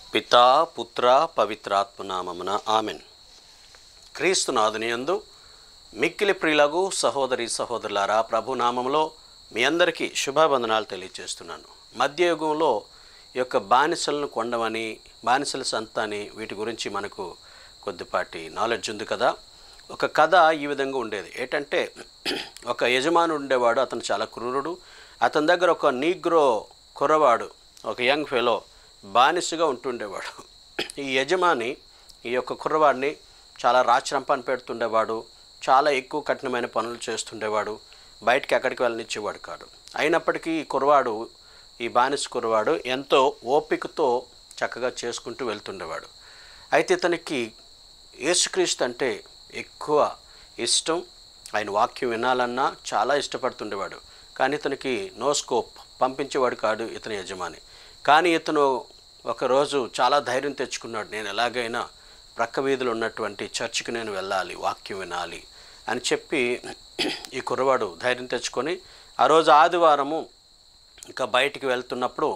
పితా పుత్ర పవిత్రాత్మనామమున ఆమెన్. క్రీస్తునాథుని యందు మిక్కిలి ప్రియులగు సహోదరి సహోదరులారా, ప్రభునామంలో మీ అందరికీ శుభాబంధనాలు తెలియజేస్తున్నాను. మధ్యయుగంలో ఈ యొక్క బానిసలను కొండమని, బానిసల సంతాని, వీటి గురించి మనకు కొద్దిపాటి నాలెడ్జ్ ఉంది కదా. ఒక కథ ఈ విధంగా ఉండేది. ఏంటంటే, ఒక యజమానుడు ఉండేవాడు. అతను చాలా క్రూరుడు. అతని దగ్గర ఒక నీగ్రో కుర్రవాడు, ఒక యంగ్ ఫెలో బానిసగా ఉంటుండేవాడు. ఈ యజమాని ఈ యొక్క కుర్రవాడిని చాలా రాచరంపాన్ని పెడుతుండేవాడు. చాలా ఎక్కువ కఠినమైన పనులు చేస్తుండేవాడు. బయటికి ఎక్కడికి వెళ్ళనిచ్చేవాడు కాదు. అయినప్పటికీ ఈ కుర్రవాడు, ఈ బానిస కుర్రవాడు ఎంతో ఓపికతో చక్కగా చేసుకుంటూ వెళ్తుండేవాడు. అయితే ఇతనికి యేసుక్రీస్తు అంటే ఎక్కువ ఇష్టం. ఆయన వాక్యం వినాలన్నా చాలా ఇష్టపడుతుండేవాడు. కానీ ఇతనికి నో స్కోప్, పంపించేవాడు కాదు ఇతని యజమాని. కానీ ఇతను ఒకరోజు చాలా ధైర్యం తెచ్చుకున్నాడు. నేను ఎలాగైనా ప్రక్క వీధిలో ఉన్నటువంటి చర్చికి నేను వెళ్ళాలి, వాక్యం వినాలి అని చెప్పి ఈ కుర్రవాడు ధైర్యం తెచ్చుకొని ఆ రోజు ఆదివారము ఇంకా బయటికి వెళ్తున్నప్పుడు,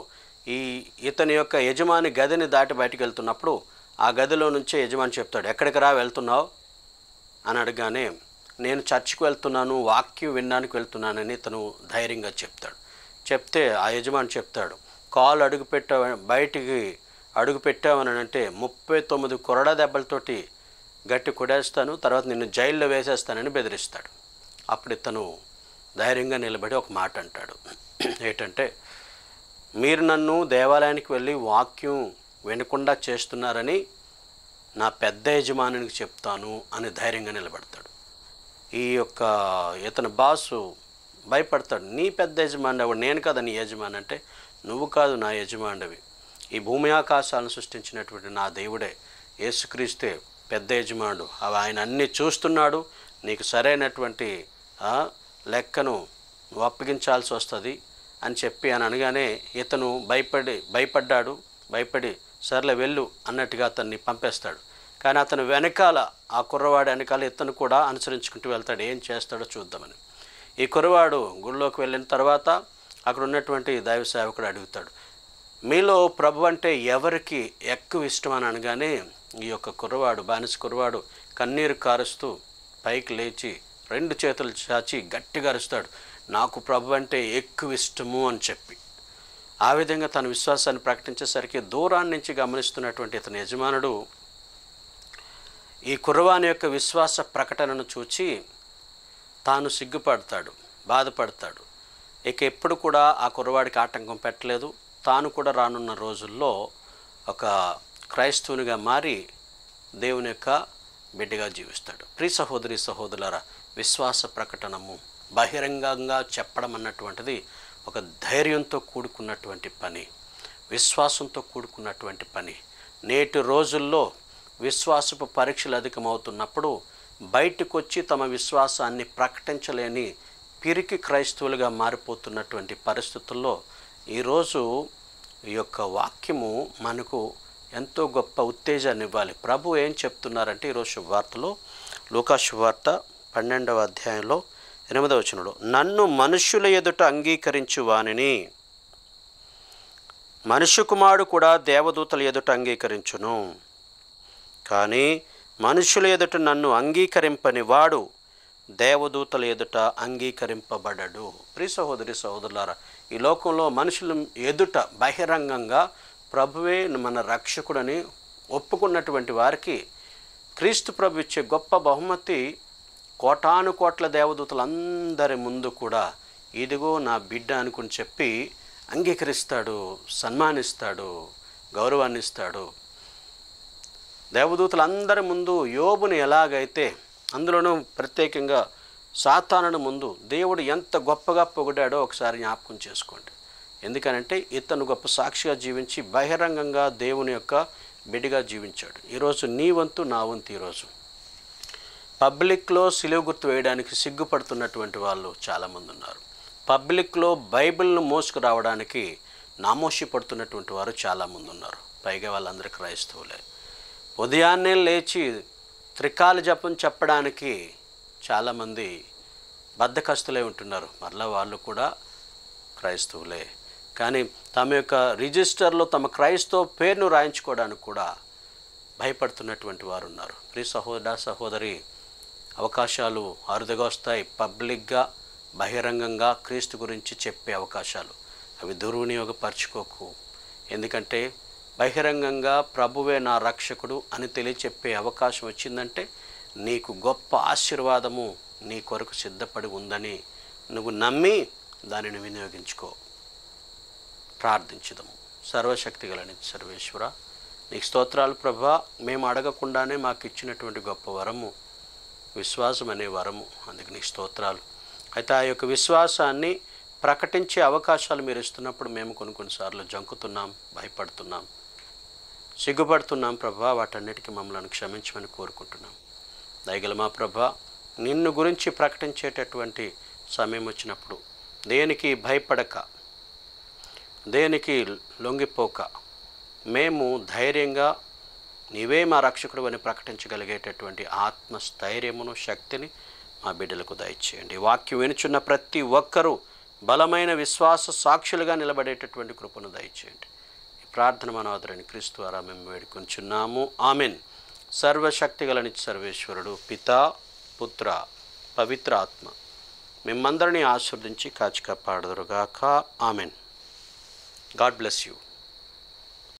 ఇతని యొక్క యజమాని గదిని దాటి బయటికి వెళ్తున్నప్పుడు ఆ గదిలో నుంచే యజమాని చెప్తాడు, ఎక్కడికి రా వెళ్తున్నావు అని అడగానే, నేను చర్చికి వెళ్తున్నాను, వాక్యం వినడానికి వెళ్తున్నానని ఇతను ధైర్యంగా చెప్తాడు. చెప్తే ఆ యజమాని చెప్తాడు, కాలు బయటికి అడుగు పెట్టావని అంటే 39 కొరడా దెబ్బలతోటి గట్టి కొడేస్తాను, తర్వాత నిన్ను జైల్లో వేసేస్తానని బెదిరిస్తాడు. అప్పుడు ఇతను ధైర్యంగా నిలబడి ఒక మాట అంటాడు. ఏంటంటే, మీరు నన్ను దేవాలయానికి వెళ్ళి వాక్యం వినకుండా చేస్తున్నారని నా పెద్ద యజమానికి చెప్తాను అని ధైర్యంగా నిలబడతాడు. ఈ యొక్క ఇతని బాసు భయపడతాడు. నీ పెద్ద యజమాని ఎవడు? నేను కదా నీ యజమాని అంటే, నువ్వు కాదు నా యజమానివి, ఈ భూమి ఆకాశాలను సృష్టించినటువంటి నా దేవుడే, యేసుక్రీస్తే పెద్ద యజమానుడు. ఆయన అన్నీ చూస్తున్నాడు. నీకు సరైనటువంటి లెక్కను నువ్వు అప్పగించాల్సి వస్తుంది అని చెప్పి అని అనగానే ఇతను భయపడి సర్లే వెళ్ళు అన్నట్టుగా అతన్ని పంపేస్తాడు. కానీ అతను వెనకాల, ఆ కుర్రవాడు వెనకాల ఇతను కూడా అనుసరించుకుంటూ వెళ్తాడు. ఏం చేస్తాడో చూద్దామని. ఈ కుర్రవాడు గుళ్ళోకి వెళ్ళిన తర్వాత అక్కడ ఉన్నటువంటి దైవ సేవకుడు అడుగుతాడు, మీలో ప్రభు అంటే ఎవరికి ఎక్కువ ఇష్టం అని అనగానే ఈ యొక్క కుర్రవాడు, బానిస కుర్రవాడు కన్నీరు కారుస్తూ పైకి లేచి 2 చేతులు చాచి గట్టిగా అరుస్తాడు, నాకు ప్రభు అంటే ఎక్కువ ఇష్టము అని చెప్పి. ఆ విధంగా తన విశ్వాసాన్ని ప్రకటించేసరికి దూరాన్ని నుంచి గమనిస్తున్నటువంటి ఇతని యజమానుడు ఈ కుర్రవాని యొక్క విశ్వాస ప్రకటనను చూచి తాను సిగ్గుపడతాడు, బాధపడతాడు. ఇక ఎప్పుడు కూడా ఆ కుర్రవాడికి ఆటంకం పెట్టలేదు. తాను కూడా రానున్న రోజుల్లో ఒక క్రైస్తవునిగా మారి దేవుని యొక్క బిడ్డగా జీవిస్తాడు. ప్రియ సహోదరి సహోదరులారా, విశ్వాస ప్రకటనము బహిరంగంగా చెప్పడం అన్నటువంటిది ఒక ధైర్యంతో కూడుకున్నటువంటి పని, విశ్వాసంతో కూడుకున్నటువంటి పని. నేటి రోజుల్లో విశ్వాసపు పరీక్షలు అధికమవుతున్నప్పుడు బయటకు వచ్చి తమ విశ్వాసాన్ని ప్రకటించలేని పిరికి క్రైస్తవులుగా మారిపోతున్నటువంటి పరిస్థితుల్లో ఈరోజు ఈ యొక్క వాక్యము మనకు ఎంతో గొప్ప ఉత్తేజాన్ని ఇవ్వాలి. ప్రభు ఏం చెప్తున్నారంటే ఈరోజు శుభవార్తలో, లూకా శుభవార్త 12వ అధ్యాయంలో 8వ వచనంలో, నన్ను మనుష్యుల ఎదుట అంగీకరించు వానిని మనుష్య కుమారుడు కూడా దేవదూతల ఎదుట అంగీకరించును, కానీ మనుషుల ఎదుట నన్ను అంగీకరింపని వాడు దేవదూతల ఎదుట అంగీకరింపబడడు. ప్రియ సహోదరి సహోదరులారా, ఈ లోకంలో మనుషుల ఎదుట బహిరంగంగా ప్రభువే మన రక్షకుడని ఒప్పుకున్నటువంటి వారికి క్రీస్తు ప్రభు ఇచ్చే గొప్ప బహుమతి, కోటాను కోట్ల దేవదూతలందరి ముందు కూడా ఇదిగో నా బిడ్డ అనుకుని చెప్పి అంగీకరిస్తాడు, సన్మానిస్తాడు, గౌరవాన్ని ఇస్తాడు. దేవదూతలందరి ముందు యోబుని ఎలాగైతే, అందులోనూ ప్రత్యేకంగా సాతానుని ముందు దేవుడు ఎంత గొప్పగా పొగిడాడో ఒకసారి జ్ఞాపకం చేసుకోండి. ఎందుకనంటే ఇతను గొప్ప సాక్షిగా జీవించి బహిరంగంగా దేవుని యొక్క బిడ్డగా జీవించాడు. ఈరోజు నీ వంతు, నా వంతు. ఈరోజు పబ్లిక్లో సిలువ గుర్తు వేయడానికి సిగ్గుపడుతున్నటువంటి వాళ్ళు చాలామంది ఉన్నారు. పబ్లిక్లో బైబిల్ను మోసుకురావడానికి నామోషి పడుతున్నటువంటి వారు చాలామంది ఉన్నారు. పైగా వాళ్ళందరూ క్రైస్తవులే. ఉదయాన్నే లేచి త్రికాల జపం చెప్పడానికి చాలామంది బద్ధకస్తులే ఉంటున్నారు. మరలా వాళ్ళు కూడా క్రైస్తవులే. కానీ తమ యొక్క రిజిస్టర్లో తమ క్రైస్తవ పేరును రాయించుకోవడానికి కూడా భయపడుతున్నటువంటి వారు ఉన్నారు. ప్రియ సహోదర సహోదరి, అవకాశాలు అరుదుగా వస్తాయి. పబ్లిక్గా బహిరంగంగా క్రీస్తు గురించి చెప్పే అవకాశాలు, అవి దుర్వినియోగపరచుకోకు. ఎందుకంటే బహిరంగంగా ప్రభువే నా రక్షకుడు అని తెలియచెప్పే అవకాశం వచ్చిందంటే నీకు గొప్ప ఆశీర్వాదము నీ కొరకు సిద్ధపడి ఉందని నువ్వు నమ్మి దానిని వినియోగించుకో. ప్రార్థించుదాము. సర్వశక్తి గల సర్వేశ్వర, నీకు స్తోత్రాలు ప్రభా. మేము అడగకుండానే మాకు ఇచ్చినటువంటి గొప్ప వరము విశ్వాసం అనే వరము, అందుకు నీకు స్తోత్రాలు. అయితే ఆ యొక్క విశ్వాసాన్ని ప్రకటించే అవకాశాలు మీరు ఇస్తున్నప్పుడు మేము కొన్నిసార్లు జంకుతున్నాం, భయపడుతున్నాం, సిగ్గుపడుతున్నాం ప్రభా. వాటన్నిటికీ మమ్మల్ని క్షమించమని కోరుకుంటున్నాం. దయగల మా ప్రభా, నిన్ను గురించి ప్రకటించేటటువంటి సమయం వచ్చినప్పుడు దేనికి భయపడక, దేనికి లొంగిపోక, మేము ధైర్యంగా నీవే మా రక్షకుడు అని ప్రకటించగలిగేటటువంటి ఆత్మస్థైర్యమును, శక్తిని మా బిడ్డలకు దయచేయండి. వాక్యం వినుచున్న ప్రతి ఒక్కరూ బలమైన విశ్వాస సాక్షులుగా నిలబడేటటువంటి కృపను దయచేయండి. ఈ ప్రార్థన మనోదరని క్రీస్తు ద్వారా మేము వేడుకొంచున్నాము. ఆమెన్. సర్వశక్తి గల సర్వేశ్వరుడు పితా, పుత్ర, పవిత్ర ఆత్మ మిమ్మందరినీ ఆశీర్వదించి కాచి కాపాడుదురుగాక. ఆమెన్. God bless you.